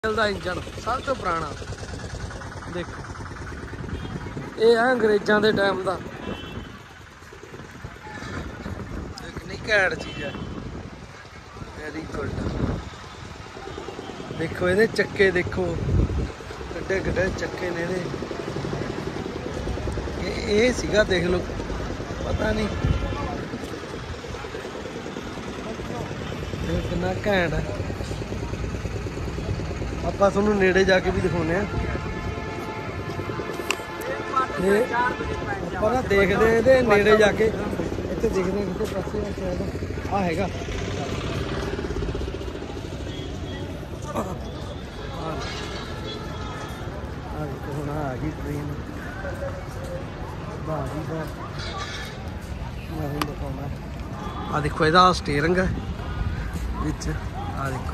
ਦਾ engine ਸਭ ਤੋਂ ਪੁਰਾਣਾ ਦੇਖੋ, ਇਹ ਹੈ ਅੰਗਰੇਜ਼ਾਂ ਦੇ ਟਾਈਮ ਦਾ। ਕਿੰਨੀ ਘੈਂਟ ਚੀਜ਼ ਹੈ, ਵੈਰੀ ਗੁੱਡ। ਦੇਖੋ ਇਹਦੇ ਚੱਕੇ, ਦੇਖੋ ਕਿੱਡੇ ਕਿੱਡੇ ਚੱਕੇ ਨੇ ਇਹਦੇ। ਇਹ ਸੀਗਾ, ਦੇਖ ਲਓ, ਪਤਾ ਨਹੀਂ ਕਿੰਨਾ ਘੈਂਟ ਹੈ। ਆਪਾਂ ਤੁਹਾਨੂੰ ਨੇੜੇ ਜਾ ਕੇ ਵੀ ਦਿਖਾਉਂਦੇ ਆ। ਆਪਾਂ ਨਾ ਦੇਖਦੇ ਇਹਦੇ ਨੇੜੇ ਜਾ ਕੇ, ਇੱਥੇ ਦੇਖਦੇ ਕਿਤੇ ਪਾਸੇ ਆ ਹੈਗਾ। ਹੁਣ ਆ ਗਈ ਟ੍ਰੇਨ, ਬਾਜੀ ਦਾ ਮੈਂ ਹੁਣ ਦਿਖਾਉਣਾ। ਆ ਦੇਖੋ ਇਹਦਾ ਸਟੀਅਰਿੰਗ ਹੈ ਵਿੱਚ, ਆ ਦੇਖੋ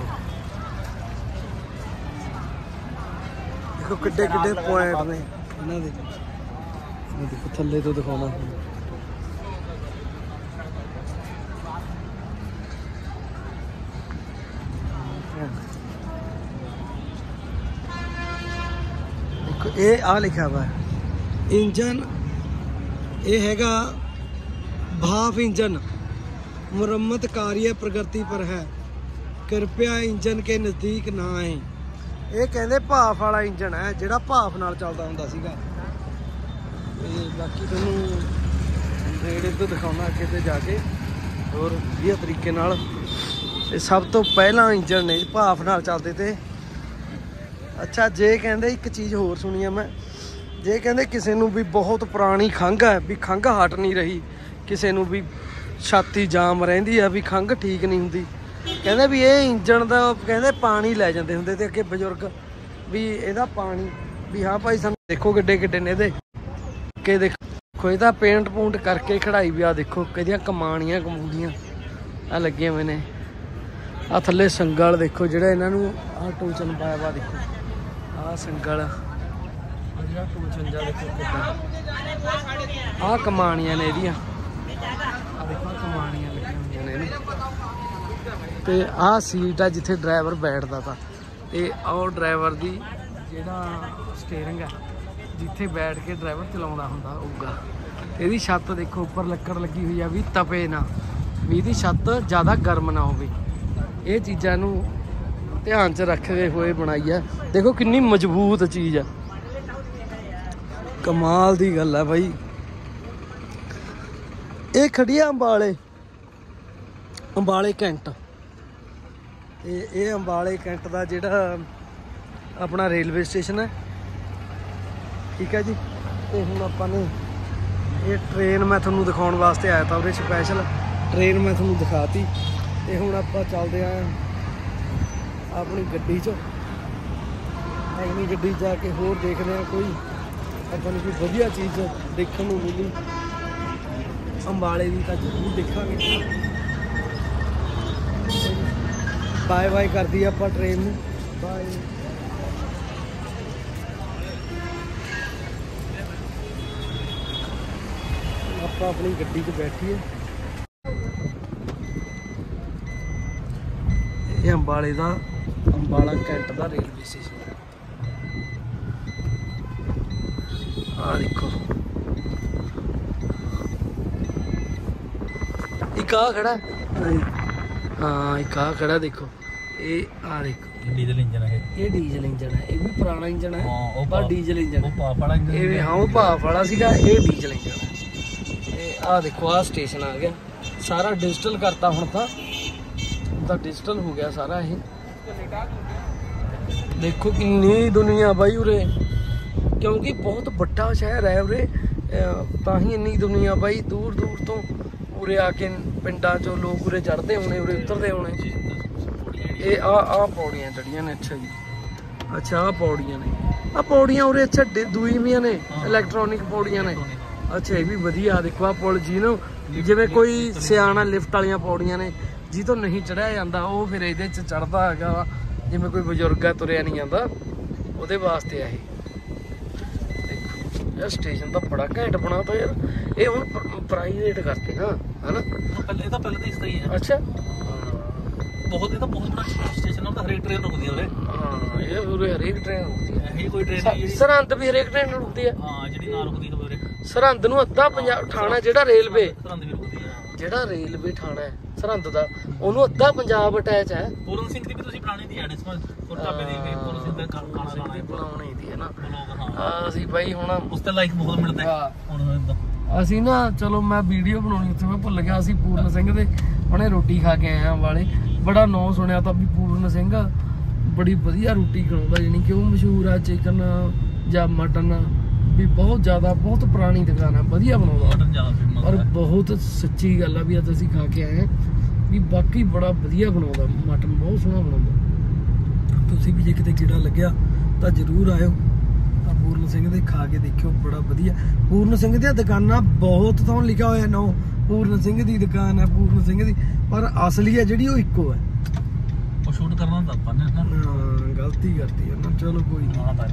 ਕਿੱਡੇ ਕਿੱਡੇ ਪੁਆਇੰਟ ਨੇ ਇਹਨਾਂ ਦੇ। ਦੇਖੋ ਥੱਲੇ ਤੋਂ ਦਿਖਾਉਣਾ। ਦੇਖੋ ਇਹ ਆ ਲਿਖਿਆ ਵਾ इंजन, ये हैगा भाप इंजन, मुरम्मत कार्य प्रगति पर है, कृपया इंजन के नज़दीक ना आए। ये कहते भाफ वाला इंजन है जिहड़ा भाफ नाल चलदा हुंदा सीगा। ते बाकी तुहानूं नेड़े तो दिखाउणा अगे ते जाके होर वधिया तरीके नाल। ते सब तो पहला इंजन ने भाफ नाल चलदे ते। अच्छा जे कहंदे एक चीज़ होर सुनी है मैं, जे कहते किसी नूं भी बहुत पुरानी खंघ है, भी खंघ हट नहीं रही, किसी नूं भी छाती जाम रहिंदी है, भी खंघ ठीक नहीं हुंदी, कहते भी ये इंजन का कहते पानी लै जाते हुंदे ते अगे बजुर्ग भी इहदा पानी भी। हाँ भाई सानूं देखो किड्डे किड्डे ने इहदे के। देखो इहदा पेंट पूंट करके खड़ाई भी। आ देखो किहदियां कमाणियां कमूंडियां आ लगे हुए ने। आ थल्ले संगल देखो जिहड़ा इन्हां नूं आ टोचन पाया वा। देखो आ संगल, आ कमानियां ने एदियां, आ देखो कमानियां लगी हुई ने। ते आ सीट है जिथे ड्राइवर बैठता था, ते और ड्राइवर दी जेड़ा स्टीयरिंग है जिथे बैठ के ड्राइवर चलाउंदा हुंदा होगा। इहदी छत देखो उपर लक्कड़ लगी हुई है भी तपे ना, भी इहदी छत ज़्यादा गर्म ना होवे। ये चीज़ां नूं ध्यान च रखते हुए बनाई है। देखो कितनी मजबूत चीज़ है, कमाल दी गल है भाई। ये खड़ी है अंबाले, अंबाले कैंट। ये अंबाले कैंट का जिहड़ा अपना रेलवे स्टेशन है, ठीक है जी। तो हुण आपां ने ये ट्रेन मैं तुहानूं दिखाउण वास्ते आया था, उहदे स्पैशल ट्रेन मैं तुहानूं दिखाती। ते हुण आपां चलदे आ अपनी गड्डी च, अपनी गड्डी जाके होर देखदे आ कोई अपन कोई वधिया चीज़ देखने को मिली अंबाले की, तो जरूर देखांगे। बाय बाय कर दी आप ट्रेन में, बाय। आप अपनी गड्डी च बैठिए। ये अंबाले का अंबाला कैंट का रेलवे स्टेशन है। आ देखो एक आ खड़ा, हाँ एक आ खड़ा। देखो ये आ देखो डीजल इंजन है, ये डीजल इंजन है। ये भी पुराना इंजन है, हाँ पर डीजल इंजन वो भाप वाला इंजन है। हाँ वो भाप वाला सीगा, ये डीजल इंजन है। आ देखो आ स्टेशन आ गया, सारा डिजिटल करता हुण तो डिजिटल हो गया सारा। ये देखो कितनी दुनिया भाई उरे, क्योंकि बहुत बड़ा शहर है उरे, ताही इन्नी दुनिया भाई दूर दूर तो उरे आके पिंडा चो लोग उरे चढ़ते होने, उरे उतरते होने। ये आ पौड़ियां चढ़ियां ने। अच्छा जी, अच्छा आ पौड़ियां ने, आ पौड़ियां उरे अच्छा दूई भी ने, इलैक्ट्रॉनिक पौड़ियां ने। अच्छा ये भी वधिया। देखो आ पुल जी नो जिवें कोई सियाना लिफ्ट वालियां पौड़ियां ने, जी तो नहीं चढ़िया जाता वो फिर ये चढ़ता है, जिवें कोई बजुर्ग है तुरिया नहीं आता, वो वास्ते है। यार स्टेशन तो बड़ा घैंट बना तो यार, ये हुण प्राइवेट करते ना, है ना? पहले तो इस तरह ही है। अच्छा बहुत बड़ा स्टेशन है, हर एक ट्रेन रुकती है। ਹਾਂ ਇਹ ਪੂਰੇ ਹਰੇਕ ਟ੍ਰੇਨ ਰੁਕਦੀ ਹੈ। ਇਹ ਕੋਈ ਟ੍ਰੇਨ ਨਹੀਂ ਸਰਹੰਦ ਵੀ ਹਰੇਕ ਟ੍ਰੇਨ ਰੁਕਦੀ ਹੈ। ਹਾਂ ਜਿਹੜੀ ਨਾ ਰੁਕਦੀ ਹੋਵੇ ਸਰਹੰਦ ਨੂੰ ਅੱਧਾ ਪੰਜਾਬ ਥਾਣਾ ਜਿਹੜਾ ਰੇਲਵੇ ਸਰਹੰਦ ਵੀ ਰੁਕਦੀ ਹੈ। ਜਿਹੜਾ ਰੇਲਵੇ ਥਾਣਾ ਹੈ ਸਰਹੰਦ ਦਾ ਉਹਨੂੰ ਅੱਧਾ ਪੰਜਾਬ ਅਟੈਚ ਹੈ। ਪੂਰਨ ਸਿੰਘ ਦੀ ਵੀ ਤੁਸੀਂ ਪੁਰਾਣੀ ਦੀ ਐਡ ਇਸ ਵਾਰ ਢਾਬੇ ਦੀ ਵੀ ਪੂਰਨ ਸਿੰਘ ਦਾ ਖਾਣਾ ਖਾਣਾ ਹੈ ਬਣਾਉਣੀ ਦੀ ਹੈ ਨਾ ਬਲੌਗ। ਹਾਂ ਅਸੀਂ ਬਾਈ ਹੁਣ ਉਸ ਤੇ ਲਾਈਕ ਬਹੁਤ ਮਿਲਦੇ ਹੁਣ ਅਸੀਂ ਨਾ ਚਲੋ ਮੈਂ ਵੀਡੀਓ ਬਣਾਉਣੀ ਉੱਥੇ ਮੈਂ ਭੁੱਲ ਗਿਆ। ਅਸੀਂ ਪੂਰਨ ਸਿੰਘ ਦੇ ਉਹਨੇ ਰੋਟੀ ਖਾ ਕੇ ਆਏ ਆ ਵਾਲੇ ਬੜਾ ਨਾਂ ਸੁਣਿਆ ਤਾਂ ਵੀ ਪੂਰਨ ਸਿੰਘ ਬੜੀ ਵਧੀਆ ਰੋਟੀ ਖਵਾਉਂਦਾ ਜਾਨੀ ਕਿ ਉਹ ਮਸ਼ਹੂਰ ਆ ਚਿਕਨ ਜਾਂ ਮਟਨ ਵੀ ਬਹੁਤ ਜ਼ਿਆਦਾ ਬਹੁਤ ਪੁਰਾਣੀ ਦੁਕਾਨ ਆ ਵਧੀਆ ਬਣਾਉਂਦਾ ਮਟਨ ਜ਼ਿਆਦਾ ਫੇਮਸ ਔਰ ਬਹੁਤ ਸੱਚੀ ਗੱਲ ਆ ਵੀ ਅੱਜ ਅਸੀਂ ਖਾ ਕੇ ਆਏ ਆ ਵੀ ਬਾਕੀ ਬੜਾ ਵਧੀਆ ਬਣਾਉਂਦਾ ਮਟਨ ਬਹੁਤ ਸੋਹਣਾ ਬਣਾਉਂਦਾ। ਤੁਸੀਂ ਵੀ ਜੇ ਕਿਤੇ ਕੀੜਾ ਲੱਗਿਆ ਤਾਂ ਜ਼ਰੂਰ ਆਇਓ ਤਾਂ ਪੂਰਨ ਸਿੰਘ ਦੇ ਖਾ ਕੇ ਦੇਖਿਓ ਬੜਾ ਵਧੀਆ। ਪੂਰਨ ਸਿੰਘ ਦੀਆਂ ਦੁਕਾਨਾਂ ਬਹੁਤ ਤੁਹਾਨੂੰ ਲਿਖਿਆ ਹੋਇਆ ਨਾ ਪੂਰਨ ਸਿੰਘ ਦੀ ਦੁਕਾਨ ਹੈ ਪੂਰਨ ਸਿੰਘ ਦੀ ਪਰ ਅਸਲੀ ਹੈ ਜਿਹੜੀ ਉਹ ਇੱਕੋ ਹੈ। ਉਹ ਸ਼ੂਟ ਕਰਨਾ ਤਾਂ ਆਪਾਂ ਨੇ ਹਾਂ ਗਲਤੀ ਕਰਤੀ ਨਾ ਚਲੋ ਕੋਈ ਨਾ ਤਾਂ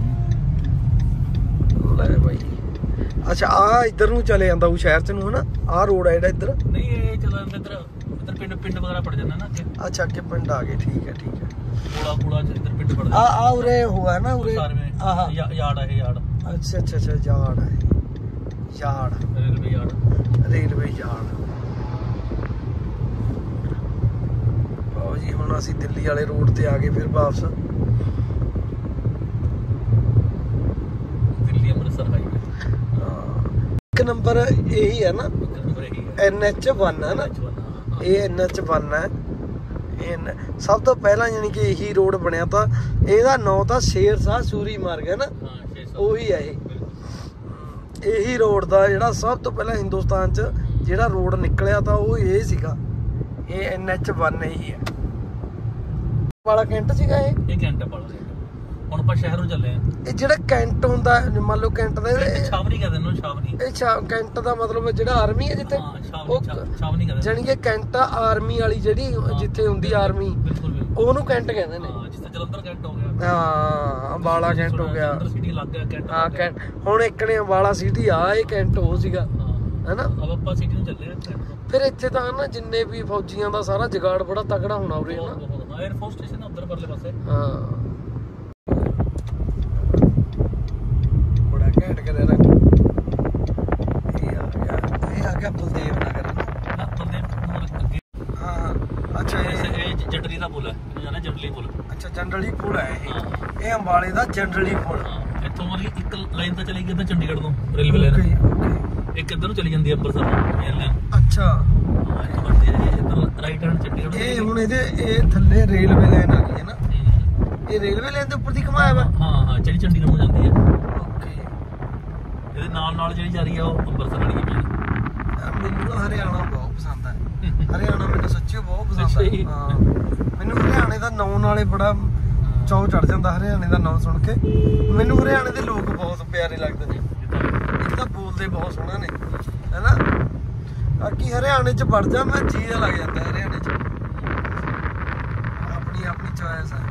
ਲੈ ਬਾਈ। ਅੱਛਾ ਆ ਇੱਧਰ ਨੂੰ ਚਲੇ ਜਾਂਦਾ ਉਹ ਸ਼ਹਿਰ ਚ ਨੂੰ ਹਨਾ ਆਹ ਰੋਡ ਹੈ ਜਿਹੜਾ ਇੱਧਰ ਨਹੀਂ ਇਹ ਚਲਾ ਇੱਧਰ ਪਿੰਡ ਵਗੈਰਾ ਪੜ ਜਾਂਦਾ ਨਾ ਅੱਗੇ। ਅੱਛਾ ਅੱਗੇ ਪਿੰਡ ਆ ਗਏ ਠੀਕ ਹੈ ਕੋਲਾ ਇੱਧਰ ਪਿੰਡ ਪੜ ਜਾਂਦਾ ਆ ਉਰੇ ਹੋਇਆ ਨਾ ਉਰੇ ਆਹ ਯਾਰਡ ਹੈ ਯਾਰਡ। ਅੱਛਾ ਯਾਰਡ ਹੈ ਯਾਰਡ ਰੇਲਵੇ ਯਾਰਡ। ਆਓ ਜੀ ਹੁਣ ਅਸੀਂ ਦਿੱਲੀ ਵਾਲੇ ਰੋਡ ਤੇ ਆ ਗਏ ਫਿਰ ਵਾਪਸ ਦਿੱਲੀ ਅੰਮ੍ਰਿਤਸਰ ਹਾਈਵੇ। ਇੱਕ ਨੰਬਰ ਇਹੀ ਹੈ ਨਾ NH1 ਹੈ ਨਾ ਇਹ NH1 ਹੈ। ਸਭ ਤੋਂ ਪਹਿਲਾਂ ਯਾਨੀ ਕਿ ਇਹੀ ਰੋਡ ਬਣਿਆ ਤਾਂ ਇਹਦਾ ਨਾਂ ਤਾਂ ਸ਼ੇਰ ਸ਼ਾਹ ਸੂਰੀ ਮਾਰਗ ਹੈ ਨਾ ਉਹੀ ਹੈ ਇਹੀ ਰੋਡ ਦਾ ਜਿਹੜਾ ਸਭ ਤੋਂ ਪਹਿਲਾਂ ਹਿੰਦੁਸਤਾਨ 'ਚ ਜਿਹੜਾ ਰੋਡ ਨਿਕਲਿਆ ਤਾਂ ਉਹ ਇਹ ਸੀਗਾ ਇਹ NH1 ਇਹੀ ਹੈ ਵਾਲਾ ਕੈਂਟ ਸੀਗਾ ਇਹ ਕੈਂਟ ਵਾਲਾ ਹੁਣ ਆਪਾਂ ਸ਼ਹਿਰ ਨੂੰ ਚੱਲੇ ਆ। ਇਹ ਜਿਹੜਾ ਕੈਂਟ ਹੁੰਦਾ ਮੰਨ ਲਓ ਕੈਂਟ ਦਾ ਛਾਵਨੀ ਕਹਿੰਦੇ ਨੇ ਛਾਵਨੀ ਇਹ ਕੈਂਟ ਦਾ ਮਤਲਬ ਜਿਹੜਾ ਆਰਮੀ ਹੈ ਜਿੱਥੇ ਛਾਵਨੀ ਕਹਿੰਦੇ ਜਾਨੀ ਕਿ ਕੈਂਟ ਆਰਮੀ ਵਾਲੀ ਜਿਹੜੀ ਜਿੱਥੇ ਹੁੰਦੀ ਆਰਮੀ ਉਹਨੂੰ ਕੈਂਟ ਕਹਿੰਦੇ ਨੇ। ਜਿੱਥੇ ਜਲੰਧਰ ਕੈਂਟ ਹੋ ਗਿਆ ਹਾਂ ਅੰਬਾਲਾ ਕੈਂਟ ਹੋ ਗਿਆ ਸਿਟੀ ਲੱਗ ਗਿਆ ਕੈਂਟ। ਹਾਂ ਕੈਂਟ ਹੁਣ ਇੱਕ ਨੇ ਅੰਬਾਲਾ ਸਿਟੀ ਆ ਇਹ ਕੈਂਟ ਉਹ ਸੀਗਾ ਹੈਨਾ। ਆਪਾਂ ਸਿਟੀ ਨੂੰ ਚੱਲੇ ਆ ਫਿਰ ਇੱਥੇ ਤਾਂ ਨਾ ਜਿੰਨੇ ਵੀ ਫੌਜੀਆਂ ਦਾ ਸਾਰਾ ਜਗਾੜ ਬੜਾ ਤਕੜਾ ਹੋਣਾ ਉਰੇ ਨਾ 에ਅਰ ਫੋਰਸ ਸਟੇਸ਼ਨ ਹੈ ਉਧਰ ਪਰਲੇ ਪਾਸੇ। ਹਾਂ ਬੜਾ ਘੈਂਟ ਕਰਿਆ ਨਾ ਇਹ ਆ ਗਿਆ ਬਲਦੇਵ ਨਗਰ ਨਾ ਬਲਦੇਵ ਨਗਰ। ਹਾਂ ਅੱਛਾ ਇਹ ਜੰਡਲੀ ਦਾ ਪੁਲ ਹੈ ਇਹਨੂੰ ਜਾਣਾ ਜੰਡਲੀ ਪੁਲ। ਅੱਛਾ ਜੰਡਲੀ ਪੁਲ ਹੈ ਇਹ ਅੰਬਾਲੇ ਦਾ ਜੰਡਲੀ ਪੁਲ। ਇੱਥੋਂ ਮਤਲਬ ਇੱਕ ਲਾਈਨ ਤਾਂ ਚਲੀ ਗਈ ਤਾਂ ਚੰਡੀਗੜ੍ਹ ਤੋਂ ਰੇਲਵੇ ਲਾਈਨ ਇੱਕ ਇੱਧਰ ਨੂੰ ਚਲੀ ਜਾਂਦੀ ਹੈ ਅੰਮ੍ਰਿਤਸਰ ਨੂੰ। ਅੱਛਾ ਰਾਈਟ ਹੈਂਡ ਚੰਡੀਗੜ੍ਹ ਇਹ ਹੁਣ ਇਹ ਥੱਲੇ ਰੇਲਵੇ ਲਾਈਨ ਆ ਗਈ ਹੈ ਨਾ ਇਹ ਰੇਲਵੇ ਲਾਈਨ ਦੇ ਉੱਪਰ ਦੀ ਘਮਾਇਆ ਵਾ। ਹਾਂ ਜਿਹੜੀ ਚੰਡੀਗੜ੍ਹ ਨੂੰ ਜਾਂਦੀ ਹੈ। ਓਕੇ ਇਹਦੇ ਨਾਲ ਜਿਹੜੀ ਜਾ ਰਹੀ ਆ ਉਹ ਅੰਮ੍ਰਿਤਸਰ ਵਾਲੀ ਹੈ। ਮੈਨੂੰ ਤਾਂ ਹਰਿਆਣਾ ਬਹੁਤ ਪਸੰਦ ਹੈ ਹਰਿਆਣਾ ਮੈਨੂੰ ਸੱਚੀ ਬਹੁਤ ਪਸੰਦ ਹੈ। ਹਾਂ ਮੈਨੂੰ ਹਰਿਆਣੇ ਦਾ ਨਾਂ ਨਾਲੇ ਬੜਾ ਚਾਅ ਚੜ ਜਾਂਦਾ ਹਰਿਆਣੇ ਦਾ ਨਾਂ ਸੁਣ ਕੇ। ਮੈਨੂੰ ਹਰਿਆਣੇ ਦੇ ਲੋਕ ਬਹੁਤ ਪਿਆਰੇ ਲੱਗਦੇ ਨੇ ਇੱਕ ਤਾਂ ਬੋਲਦੇ ਬਹੁਤ ਸੋਹਣਾ ਨੇ ਹੈਨਾ। ਬਾਕੀ ਹਰਿਆਣੇ 'ਚ ਵੜ ਜਾ ਮੈਂ ਜੀ ਲੱਗ ਜਾਂਦਾ ਹਰਿਆਣੇ 'ਚ ਆਪਣੀ ਚੋਇਸ ਹੈ।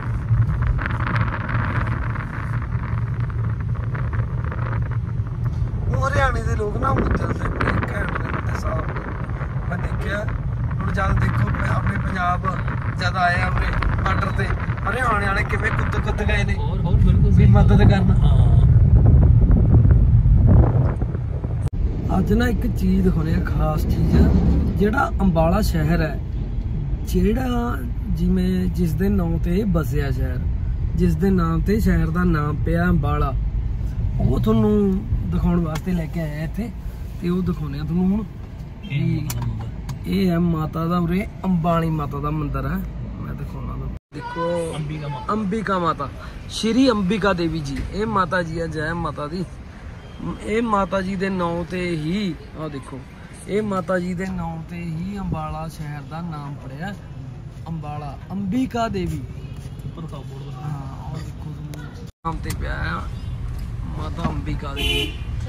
ਉਹ ਹਰਿਆਣੇ ਦੇ ਲੋਕ ਨਾ ਹੁਣ ਚੱਲਦੇ ਘੈਂਟ ਨੇ ਸਾਫ ਮੈਂ ਦੇਖਿਆ। ਹੁਣ ਜਦ ਦੇਖੋ ਆਪਣੇ ਪੰਜਾਬ ਜਦ ਆਇਆ ਉਰੇ ਬਾਰਡਰ ਤੇ ਹਰਿਆਣੇ ਵਾਲੇ ਕਿਵੇਂ ਕੁੱਦ ਗਏ ਨੇ ਵੀ ਮਦਦ ਕਰਨ। ਅੱਜ ਨਾ ਇੱਕ ਚੀਜ਼ ਦਿਖਾਉਣੀ ਆ ਖਾਸ ਚੀਜ਼ ਜਿਹੜਾ ਅੰਬਾਲਾ ਸ਼ਹਿਰ ਹੈ ਜਿਹੜਾ ਜਿਵੇਂ ਜਿਸ ਦੇ ਨਾਮ ਤੇ ਬਸਿਆ ਸ਼ਹਿਰ ਜਿਸ ਦੇ ਨਾਮ ਤੇ ਸ਼ਹਿਰ ਦਾ ਨਾਮ ਪਿਆ ਅੰਬਾਲਾ ਉਹ ਤੁਹਾਨੂੰ ਦਿਖਾਉਣ ਵਾਸਤੇ ਲੈ ਕੇ ਆਇਆ ਇੱਥੇ ਤੇ ਉਹ ਦਿਖਾਉਣੇ ਆ ਤੁਹਾਨੂੰ ਹੁਣ। ਇਹ ਹੈ ਮਾਤਾ ਦਾ ਉਰੇ ਅੰਬਾਣੀ ਮਾਤਾ ਦਾ ਮੰਦਿਰ ਹੈ ਮੈਂ ਦਿਖਾਉਣਾ ਦੇਖੋ ਅੰਬਿਕਾ ਮਾਤਾ ਸ਼੍ਰੀ ਅੰਬਿਕਾ ਦੇਵੀ ਜੀ ਇਹ ਮਾਤਾ ਜੀ ਆ ਜੈ ਮਾਤਾ ਦੀ। ਇਹ ਮਾਤਾ ਜੀ ਦੇ ਨਾਂ ਤੇ ਹੀ ਆਹ ਦੇਖੋ ਇਹ ਮਾਤਾ ਜੀ ਦੇ ਨਾਂ ਤੇ ਹੀ ਅੰਬਾਲਾ ਸ਼ਹਿਰ ਦਾ ਨਾਮ ਪੜਿਆ ਅੰਬਾਲਾ ਅੰਬਿਕਾ ਦੇਵੀ। ਹਾਂ ਆਹ ਦੇਖੋ ਨਾਮ ਤੇ ਪਿਆ ਹੈ ਮਾਤਾ ਅੰਬਿਕਾ ਦੇਵੀ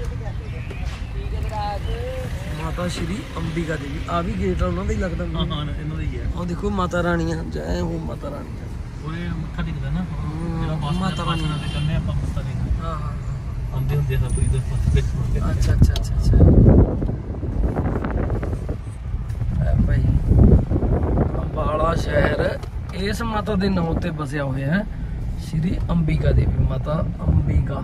ਮਾਤਾ ਸ਼੍ਰੀ ਅੰਬਿਕਾ ਦੇਵੀ। ਆ ਵੀ ਗੇਟ ਆ ਉਹਨਾਂ ਦਾ ਹੀ ਲੱਗਦਾ ਇਹਨਾਂ ਦਾ ਹੀ ਹੈ। ਆਹ ਦੇਖੋ ਮਾਤਾ ਰਾਣੀਆਂ ਜੈ ਹੋ ਮਾਤਾ ਰਾਣੀਆਂ ਉਹਨੇ ਮੱਥਾ ਟੇਕਦਾ ਨਾ ਮਾਤਾ ਰਾਣੀਆਂ ਦੇ ਕੰਨੇ ਆਪਾਂ ਮੱਥਾ ਟੇਕਦੇ। ਹਾਂ ਹਾਂ ਹੁੰਦੇ ਸਭ ਇਧਰ ਮੱਥਾ ਅੱਛਾ ਭਾਈ ਅੰਬਾਲਾ ਸ਼ਹਿਰ ਇਸ ਮਾਤਾ ਦੇ ਨਾਂ ਤੇ ਬਸਿਆ ਹੋਇਆ ਹੈ श्री अंबिका देवी माता अंबिका।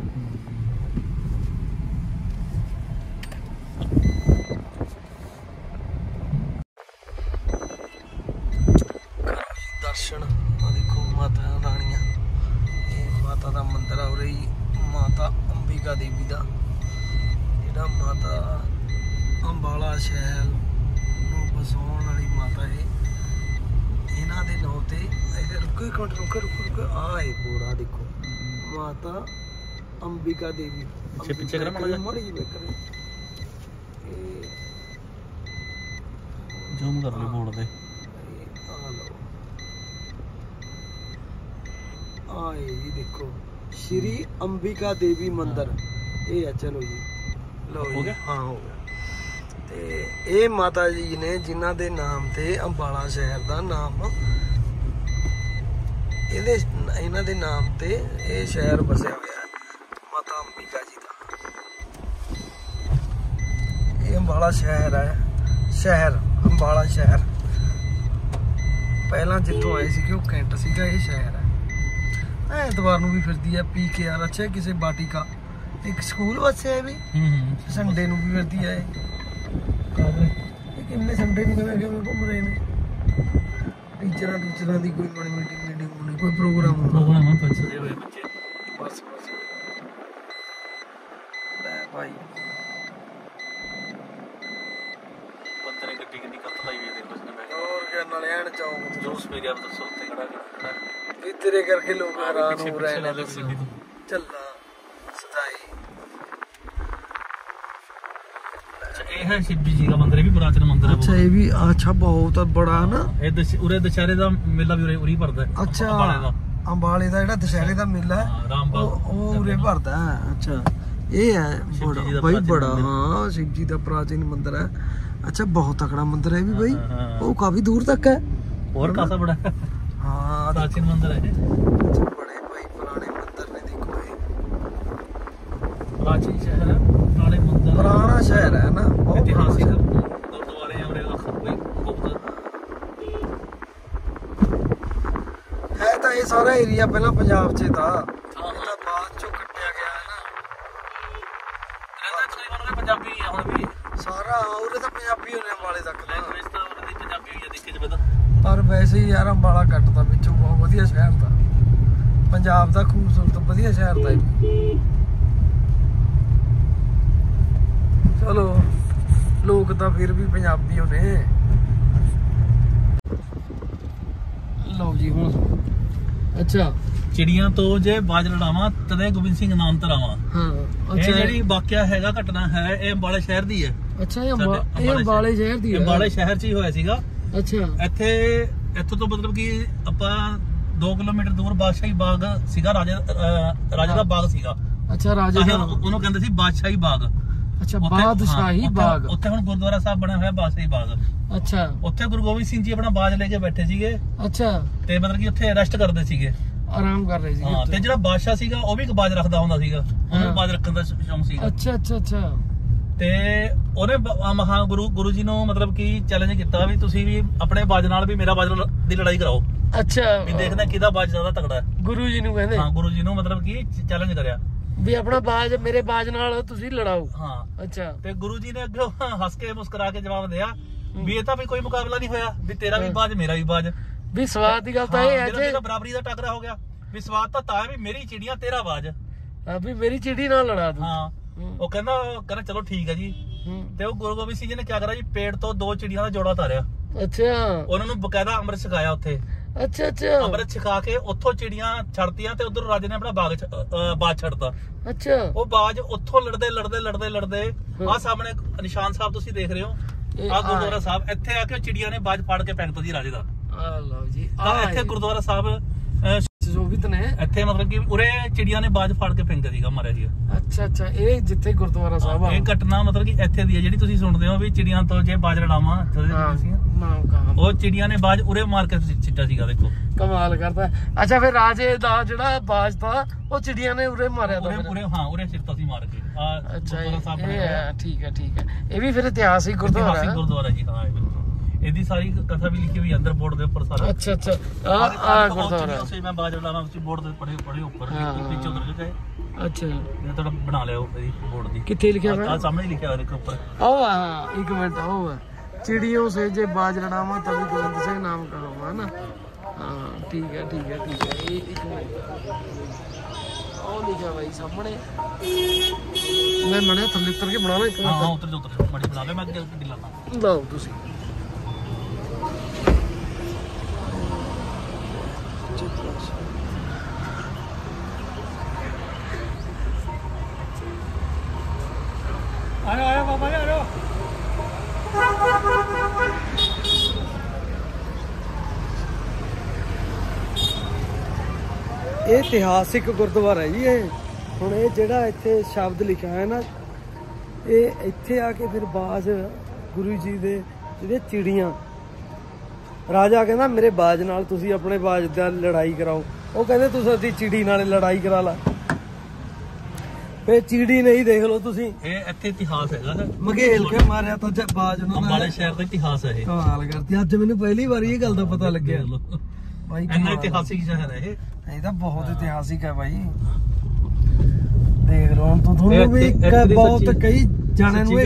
दर्शन देखो माता रानिया, ये माता का मंदिर है और माता अंबिका देवी का जिहड़ा माता अंबाला शहर नूं बसाउण वाली माता है, इन्हां दे नाम ते रुको एक मिनट रुको आए बोड़ा देखो माता अंबिका देवी। पीछे करा मड़ी जी करे जूम कर लो बोर्ड पे। आए जी देखो श्री अंबिका देवी मंदिर ये है। चलो जी लो हो गया? हाँ हो गया। ते ये माता जी ने जिन्हां दे नाम ते अंबाला शहर दा नाम इन्हां दे नाम ते ये शहर बसिया हुआ है माता अंबिका जी दा। ये अंबाला शहर है, शहर अंबाला शहर पहला जितों आए सी वो कैंट सीगा, ये शहर है। एतवार भी फिरती है PKR अच्छा किसी बाटिका एक स्कूल बस है भी संडे भी फिरती है। किन्ने संडे घूम रहे ने टीचर की कोई बड़ी मीटिंग होनी कोई प्रोग्राम बस ले भाई बंदे ने गड्डी कितनी कत लाई हुई है देखो इसने बैठ और क्या नलैन चौक जूस पी गया तो सोते खड़ा भी तेरे करके लोग हैरान हो रहे हैं। चलना सदाई ये है शिव जी का मंदिर, भी प्राचीन मंदिर है। अच्छा ये भी अच्छा बहुत बड़ा ना, ये उरे दशहरे दा मेला भी उरी भरदा है। अच्छा अंबाले दा जेड़ा दशहरे दा मेला है वो उरे भरदा है। अच्छा ये है बड़ा भाई बड़ा, हाँ शिव जी दा प्राचीन मंदिर है। अच्छा बहुत तगड़ा मंदिर है भी भाई, वो काफी दूर तक है और कासा बड़ा है। हाँ प्राचीन मंदिर है। अच्छा बड़े भाई पुराने मंदिर ने देखो ये प्राचीन शहर है, पुराने मंदिर, पुराना शहर है ना, ऐतिहासिक गुरुद्वारे हैं और बहुत है। तो ये सारा एरिया पहला पंजाब से था, बाद चो कटिया गया है ना। पंजाबी है हुण भी सारा उरे तो पंजाबी होने वाले तक लैंग्वेज तो उरे पंजाबी हुई है देखे जब। पर वैसे ही यार अंबाला कटता पिछों बहुत वधिया शहर था, पंजाब का खूबसूरत वधिया शहर था। चलो लोग तो फिर भी पंजाबी होने। लो जी हुण अच्छा चिड़ियां तो जे बाज लड़ावा तदे गोबिंद सिंह नाम तरावा। हाँ अच्छा ਜਿਹੜੀ ਵਾਕਿਆ ਹੈਗਾ ਘਟਨਾ ਹੈ ਇਹ ਅੰਬਾਲੇ ਸ਼ਹਿਰ ਦੀ ਹੈ। ਅੱਛਾ ਇਹ ਅੰਬਾਲੇ ਸ਼ਹਿਰ ਦੀ ਹੈ, ਅੰਬਾਲੇ ਸ਼ਹਿਰ 'ਚ ਹੀ ਹੋਇਆ ਸੀਗਾ। ਅੱਛਾ ਇੱਥੋਂ ਤੋਂ ਮਤਲਬ ਕਿ ਆਪਾਂ 2 ਕਿਲੋਮੀਟਰ ਦੂਰ ਬਾਦਸ਼ਾਹੀ ਬਾਗ ਸੀਗਾ, ਰਾਜਾ ਦਾ ਬਾਗ ਸੀਗਾ। ਅੱਛਾ ਰਾਜਾ ਦਾ ਉਹਨੂੰ ਕਹਿੰਦੇ ਸੀ ਬਾਦਸ਼ਾਹੀ ਬਾਗ। ਅੱਛਾ ਬਾਦਸ਼ਾਹੀ ਬਾਗ, ਉੱਥੇ ਹੁਣ ਗੁਰਦੁਆਰਾ ਸਾਹਿਬ ਬਣਿਆ ਹੋਇਆ ਬਾਦਸ਼ਾਹੀ ਬਾਗ। ਅੱਛਾ ਉੱਥੇ ਗੁਰੂ ਗੋਬਿੰਦ ਸਿੰਘ ਜੀ ਆਪਣਾ ਬਾਜ ਲੈ ਕੇ ਬੈਠੇ ਸੀਗੇ। ਅੱਛਾ ਤੇ ਮਤਲਬ ਕਿ ਉੱਥੇ ਰੈਸਟ ਕਰਦੇ ਸੀਗੇ, ਆਰਾਮ ਕਰ ਰਹੇ ਸੀ। ਹਾਂ ਤੇ ਜਿਹੜਾ ਬਾਦਸ਼ਾਹ ਸੀਗਾ ਉਹ ਵੀ ਇੱਕ ਬਾਜ ਰੱਖਦਾ ਹੁੰਦਾ ਸੀਗਾ, ਉਹਨੂੰ ਬਾਜ ਰੱਖਣ ਦਾ ਸ਼ੌਂਕ ਸੀਗਾ। ਅੱਛਾ ਤੇ ਉਹਨੇ ਮਹਾ ਗੁਰੂ ਜੀ ਨੂੰ ਮਤਲਬ ਕਿ ਚੈਲੰਜ ਕੀਤਾ ਵੀ ਤੁਸੀਂ ਵੀ ਆਪਣੇ ਬਾਜ ਨਾਲ ਵੀ ਮੇਰਾ ਬਾਜ ਦੀ ਲੜਾਈ ਕਰਾਓ। ਅੱਛਾ ਵੀ ਦੇਖਦੇ ਕਿਹਦਾ ਬਾਜ ਜ਼ਿਆਦਾ ਤਕੜਾ ਹੈ। ਗੁਰੂ ਜੀ ਨੂੰ ਕਹਿੰਦੇ, ਹਾਂ ਗੁਰੂ ਜੀ ਨੂੰ ਮਤਲਬ ਕਿ ਚੈਲੰਜ ਕਰਿਆ ਵੀ ਆਪਣਾ ਬਾਜ ਮੇਰੇ ਬਾਜ ਨਾਲ ਤੁਸੀਂ ਲੜਾਓ। ਹਾਂ ਅੱਛਾ ਤੇ ਗੁਰੂ ਜੀ ਨੇ ਅੱਗੇ ਹੱਸ ਕੇ ਮੁਸਕਰਾ ਕੇ ਜਵਾਬ ਦਿਆ ਵੀ ਇਹ ਤਾਂ ਵੀ ਕੋਈ ਮੁਕਾਬਲਾ ਨਹੀਂ ਹੋਇਆ, ਵੀ ਤੇਰਾ ਵੀ ਬਾਜ ਮੇਰਾ ਵੀ ਬਾਜ। ਵੀ ਸਵਾਦ ਦੀ ਗੱਲ ਤਾਂ ਇਹ ਹੈ ਜੇ ਬਰਾਬਰੀ ਦਾ ਟੱਕਰਾ ਹੋ ਗਿਆ, ਵੀ ਸਵਾਦ ਤਾਂ ਹੈ ਵੀ ਮੇਰੀ ਚਿੜੀਆਂ ਤੇਰਾ ਬਾਜ, ਵੀ ਮੇਰੀ ਚਿੜੀ ਨਾਲ ਲੜਾ ਦੂੰ। ਹਾਂ ਉਹ ਕਹਿੰਦਾ ਚਲੋ ਠੀਕ ਹੈ ਜੀ। ਤੇ ਉਹ ਗੁਰੂ ਗੋਬਿੰਦ ਸਿੰਘ ਜੀ ਨੇ ਕੀ ਕਰਿਆ ਜੀ, ਪੇੜ ਤੋਂ 2 ਚਿੜੀਆਂ ਦਾ ਜੋੜਾ ਉਤਾਰਿਆ। ਅੱਛਾ ਉਹਨਾਂ ਨੂੰ ਬਕਾਇਦਾ ਅੰਮ੍ਰਿਤ ਛਕਾਇਆ ਉੱਥੇ। ਅੱਛਾ ਅੰਮ੍ਰਿਤ ਛਕਾ ਕੇ ਉੱਥੋਂ ਚਿੜੀਆਂ ਛੱਡਤੀਆਂ ਤੇ ਉਧਰ ਰਾਜੇ ਨੇ ਆਪਣਾ ਬਾਜ ਛੱਡਤਾ। ਅੱਛਾ ਉਹ ਬਾਜ ਉੱਥੋਂ ਲੜਦੇ ਆਹ ਸਾਹਮਣੇ ਨਿਸ਼ਾਨ ਸਾਹਿਬ ਤੁਸੀਂ ਦੇਖ ਰਹੇ ਹੋ, ਆਹ ਗੁਰਦੁਆਰਾ ਸਾਹਿਬ, ਇੱਥੇ ਆ ਕੇ ਚਿੜੀਆਂ ਨੇ ਬਾਜ ਫਾੜ ਕੇ ਫੈਂਕਤਾ ਜੀ ਰਾਜੇ ਦਾ। ਲਓ ਜੀ ਇੱਥੇ ਗੁਰਦੁਆਰਾ ਸਾਹਿਬ ਸੁਸ਼ੋਭਿਤ ਨੇ, ਇੱਥੇ ਮਤਲਬ ਕਿ ਉਰੇ ਚਿੜੀਆਂ ਨੇ ਬਾਜ ਫਾੜ ਕੇ ਫੈਂਕਿਆ ਸੀਗਾ, ਮਾਰਿਆ ਸੀਗਾ। ਅੱਛਾ ਇਹ ਜਿੱਥੇ ਗੁਰਦੁਆਰਾ ਸਾਹਿਬ ਆ, ਇਹ ਘਟਨਾ ਮਤਲਬ ਕਿ ਇੱਥੇ ਦੀ ਹੈ ਜਿਹੜੀ ਤੁਸੀਂ ਸੁਣਦੇ ਹੋ ਵੀ ਚਿੜੀਆਂ ਤੋਂ ਜੇ ਬਾਜ ਲੜਾਵਾਂ, ਉਹ ਚਿੜੀਆਂ ਨੇ ਬਾਜ ਉਰੇ ਮਾਰ ਕੇ ਸਿੱਟਾ ਸੀਗਾ। ਦੇਖੋ ਕਮਾਲ ਕਰਦਾ। ਅੱਛਾ ਫਿਰ ਰਾਜੇ ਦਾ ਜਿਹੜਾ ਬਾਜ ਤਾਂ ਉਹ ਚਿੜੀਆਂ ਨੇ ਉਰੇ ਮਾਰਿਆ ਤਾਂ ਉਰੇ ਸਿੱਟਾ ਸੀ ਮਾਰ ਕੇ। ਅੱਛਾ ਠੀਕ ਹੈ ਇਹ ਵੀ ਫਿਰ ਇਤਿਹਾਸਿਕ ਗੁਰਦੁਆਰਾ ਜੀ। ਹਾਂ ਇਹਦੀ ਸਾਰੀ ਕਥਾ ਵੀ ਲਿਖੀ ਹੋਈ ਅੰਦਰ ਬੋਰਡ ਦੇ ਉੱਪਰ ਸਾਰਾ। ਅੱਛਾ ਅੱਛਾ ਆ ਗੁਰਦੁਆਰਾ ਉਸੇ ਮੈਂ ਬਾਜ ਲਾਣਾ ਉਸ ਬੋਰਡ ਦੇ ਪੜੇ ਉੱਪਰ ਨੀਚੇ ਉਤਰ ਕੇ ਗਏ। ਅੱਛਾ ਇਹ ਥੋੜਾ ਬਣਾ ਲਿਆ ਉਹ ਇਹਦੀ ਬੋਰਡ ਦੀ। ਕਿੱਥੇ ਲਿਖਿਆ ਹੋਇਆ? ਆ ਸਾਹਮਣੇ ਲਿਖਿਆ ਹੋਇਆ ਦੇਖੋ ਉੱਪਰ। ਉਹ ਹਾਂ ਇੱਕ ਮਿੰਟ ਉਹ ਹੈ चिड़ियों से जे बाज लड़ावा तभी गोविंद सिंह नाम करूँगा है ना। हाँ ठीक है ठीक है ठीक है। ये एक मिनट और लिखा भाई सामने मैं मने थल्ले उतर के बनाना एक हाँ उतर जा बड़ी बना ले मैं गड्डी लाना लाओ तुसी आयो आयो बाबा आयो। ਇਹ ਇਤਿਹਾਸਿਕ ਗੁਰਦੁਆਰਾ ਹੈ ਜੀ। ਇਹ ਹੁਣ ਇਹ ਜਿਹੜਾ ਇੱਥੇ ਸ਼ਬਦ ਲਿਖਿਆ ਹੈ ਨਾ ਇਹ ਇੱਥੇ ਆ ਕੇ ਫਿਰ ਬਾਜ ਗੁਰੂ ਜੀ ਦੇ ਜਿਹੜੇ ਚਿੜੀਆਂ ਰਾਜਾ ਕਹਿੰਦਾ ਮੇਰੇ ਬਾਜ ਨਾਲ ਤੁਸੀਂ ਆਪਣੇ ਬਾਜ ਦਾ ਲੜਾਈ ਕਰਾਓ। ਉਹ ਕਹਿੰਦੇ ਤੁਸੀਂ ਅਸੀਂ ਚਿੜੀ ਨਾਲ ਲੜਾਈ ਕਰਾ ਲਾ। ਫੇ ਚਿੜੀ ਨਹੀਂ ਦੇਖ ਲਓ ਤੁਸੀਂ। ਇਹ ਇੱਥੇ ਇਤਿਹਾਸ ਹੈਗਾ ਮਘੇਲ ਕੇ ਮਾਰਿਆ ਤਾਂ ਬਾਜ ਨੂੰ ਅੰਬਾਲੇ ਸ਼ਹਿਰ ਦਾ ਇਤਿਹਾਸ ਹੈ ਇਹ। ਕਮਾਲ ਕਰਤੀ ਅੱਜ ਮੈਨੂੰ ਪਹਿਲੀ ਵਾਰੀ ਇਹ ਗੱਲ ਦਾ ਪਤਾ ਲੱਗਿਆ ਭਾਈ। ਇੰਨਾ ਇਤਿਹਾਸਿਕ ਸ਼ਹਿਰ ਹੈ ਇਹ ਤਾਂ ਬਹੁਤ ਇਤਿਹਾਸਿਕ ਹੈ ਭਾਈ। ਦੇਖ ਲਓ ਹੁਣ ਤੁਹਾਨੂੰ ਵੀ ਬਹੁਤ ਕਈ ਜਾਣਿਆਂ ਨੂੰ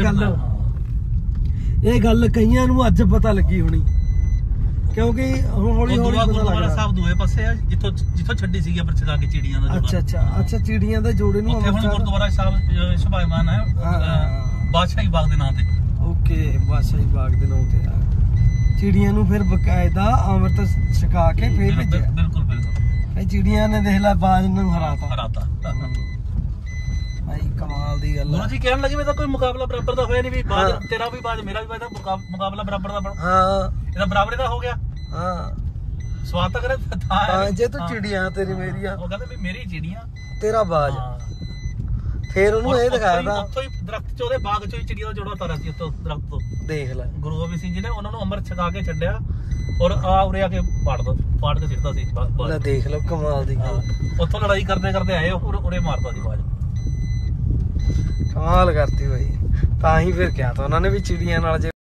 ਇਹ ਗੱਲ ਕਈਆਂ ਨੂੰ ਅੱਜ ਪਤਾ ਲੱਗੀ ਹੋਣੀ ਕਿਉਂਕਿ ਹੁਣ ਹੌਲੀ ਹੌਲੀ ਗੁਰਦੁਆਰਾ ਸਾਹਿਬ ਦੂਏ ਪਾਸੇ ਆ ਜਿੱਥੋਂ ਛੱਡੀ ਸੀਗੀ ਪਰ ਚਕਾ ਕੇ ਚਿੜੀਆਂ ਦਾ ਜੋੜਾ। ਅੱਛਾ ਚਿੜੀਆਂ ਦੇ ਜੋੜੇ ਨੂੰ ਉੱਥੇ ਹੁਣ ਗੁਰਦੁਆਰਾ ਸਾਹਿਬ ਸ਼ੁਭਾਇਮਾਨ ਹੈ ਬਾਦਸ਼ਾਹੀ ਬਾਗ ਦੇ ਨਾਂ ਤੇ। ਓਕੇ ਬਾਦਸ਼ਾਹੀ ਬਾਗ ਦੇ ਨਾਂ ਤੇ ਆ ਚਿੜੀਆਂ ਨੂੰ ਫਿਰ ਬਕਾਇਦਾ ਅੰਮ੍ਰਿਤ ਛਕਾ ਕੇ ਫੇਰ ਭੇਜਿਆ। ਬਿਲਕੁਲ ਬਿਲਕੁਲ ਇਹ ਚਿੜੀਆਂ ਨੇ ਦੇਖ ਲੈ ਬਾਜ ਨੂੰ ਹਰਾਤਾ ਭਾਈ ਕਮਾਲ ਦੀ ਗੱਲ ਗੁਰੂ ਜੀ ਕਹਿਣ ਲੱਗੇ ਵੀ ਤਾਂ ਕੋਈ ਮੁਕਾਬਲਾ ਬਰਾਬਰ ਦਾ ਹੋਇਆ ਨਹੀਂ ਵੀ ਬਾਜ ਤੇਰਾ ਵੀ ਬਾਜ ਮੇਰਾ ਵੀ ਬਾਜ ਮੁਕਾਬਲਾ ਬਰਾਬਰ ਦਾ। ਹਾਂ ਇਹਦਾ ਬਰਾਬਰ ਦਾ ਹੋ ਗਿਆ। ਹਾਂ ਸਵਾਦ ਤਾਂ ਕਰੇ ਹਾਂ ਜੇ ਤੂੰ ਚਿੜੀਆਂ ਤੇਰੀ ਮੇਰੀਆਂ ਉਹ ਕਹਿੰਦੇ ਵੀ ਮੇਰੀ ਚਿੜੀਆਂ ਤੇਰਾ ਬਾਜ। ਫੇਰ ਉਹਨੂੰ ਇਹ ਦਿਖਾਇਆ ਤਾਂ ਉੱਥੋਂ ਹੀ ਦਰਖਤ ਚ ਉਹਦੇ ਬਾਗ ਚੋਂ ਹੀ ਚਿੜੀਆਂ ਦਾ ਜੋੜਾ ਤਾਰਿਆ ਸੀ ਉੱਤੋਂ ਦਰਖਤ ਤੋਂ। ਦੇਖ ਲੈ ਗੁਰੂ ਗੋਬਿੰਦ ਸਿੰਘ ਜੀ ਨੇ ਉਹਨਾਂ ਨੂੰ ਅੰਮ੍ਰਿਤ ਛਕਾ ਕੇ ਛੱਡਿਆ ਔਰ ਆ ਉਰੇ ਆ ਕੇ ਪਾੜ ਕੇ ਸਿੱਟਦਾ ਸੀ। ਲੈ ਦੇਖ ਲਓ ਕਮਾਲ ਦੀ ਗੱਲ। ਉੱਥੋਂ ਲੜਾਈ ਕਰਦੇ ਕਰਦੇ ਆਏ ਉਰੇ ਮਾਰਦਾ ਸੀ ਬਾਜ। ਕਮਾਲ ਕਰਤੀ ਭਾਈ। ਤਾਂ ਹੀ ਫਿਰ ਕਿਹਾ ਤਾਂ ਉਹਨਾਂ ਨੇ ਵੀ ਚਿੜੀਆਂ ਨਾਲ ਜੇ